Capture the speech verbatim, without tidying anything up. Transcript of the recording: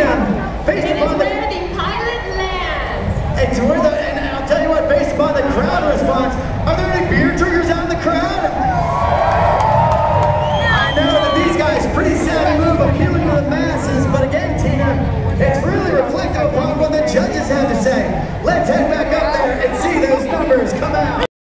um, based It is upon the, where the pilot lands. it's where the, and I'll tell you what, based upon the crowd response,